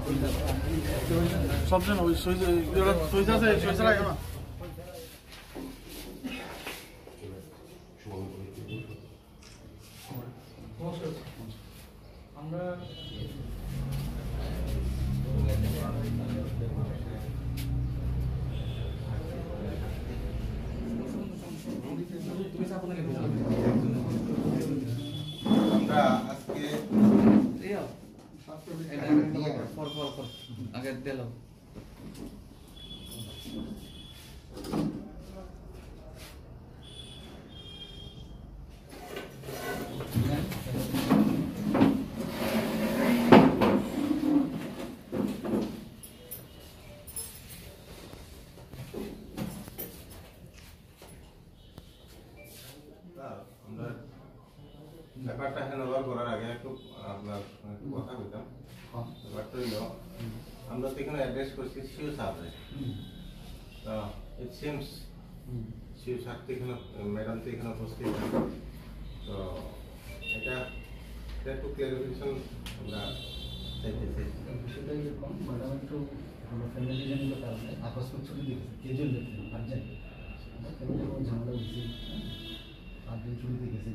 সবজন ওই সইজ আছে সইজ লাগে না আমরা আজকে আগে দিলাম ব্যাপারটা হ্যান্ডওভার করার আগে একটু আপনার কথা বলতাম। ব্যাপারটা হইল আমরা তো এখানে অ্যাড্রেস করছি সিও সাহেব। তো ইট সিমস সিও সাহেব তো এখানে ম্যাডাম তো এখানে উপস্থিত। তো এটা একটু ক্লিয়ারিফিকেশন আমরা চাইতেছি। বিষয়টা এরকম, ম্যাডাম একটু আমরা ফ্যামিলি জনিত কারণে আকস্মিক ছুটি দিয়েছে, কেজুয়াল দেখতে আর্জেন্ট ফ্যামিলি কোনো ঝামেলা হয়েছে, আর্জেন্ট ছুটিতে গেছে।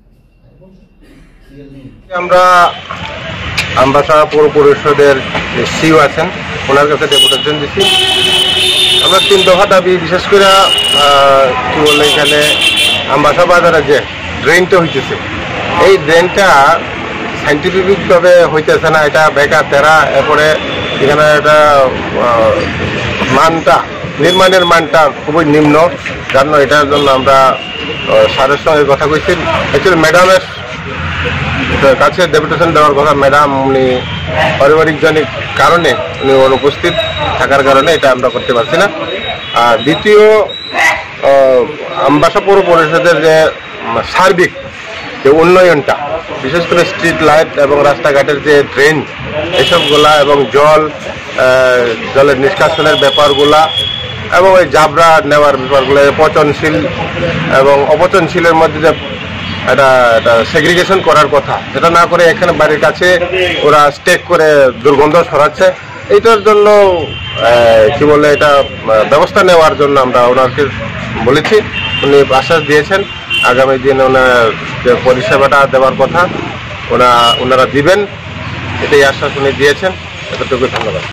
আমরা আমবাসা পৌর পরিষদের সিইও আছেন, ওনার কাছে ডেপুটেশন দিচ্ছি। আমরা 3 দফা দাবি, বিশেষ করে কি বলে এখানে আমবাসা বাজারে যে ড্রেনটা হইতেছে, এই ড্রেনটা সাইন্টিফিকভাবে হইতেছে না, এটা বেকার তেরা। এরপরে এখানে এটা মানটা, নির্মাণের মানটা খুবই নিম্ন, জানো। এটার জন্য আমরা স্যারের সঙ্গে কথা কইছি। অ্যাকচুয়ালি ম্যাডামের কাছে ডেপুটেশন দেওয়ার কথা, ম্যাডাম উনি পারিবারিক জনিত কারণে উনি অনুপস্থিত থাকার কারণে এটা আমরা করতে পারছি না। আর দ্বিতীয়, আমবাসা পৌর পরিষদের যে সার্বিক যে উন্নয়নটা, বিশেষ করে স্ট্রিট লাইট এবং রাস্তাঘাটের যে ড্রেন এসবগুলা এবং জলের নিষ্কাশনের ব্যাপারগুলা এবং ওই জাবরা নেওয়ার ব্যাপারগুলো, পচনশীল এবং অপচনশীলের মধ্যে যে এটা সেগ্রিগেশন করার কথা, সেটা না করে এখানে বাড়ির কাছে ওরা স্টেক করে দুর্গন্ধ ছড়াচ্ছে। এইটার জন্য কি বলে এটা ব্যবস্থা নেওয়ার জন্য আমরা ওনাকে বলেছি। উনি আশ্বাস দিয়েছেন আগামী দিন ওনার যে পরিষেবাটা দেওয়ার কথা ওনারা দিবেন, এটাই আশ্বাস উনি দিয়েছেন। এতটুকু, ধন্যবাদ।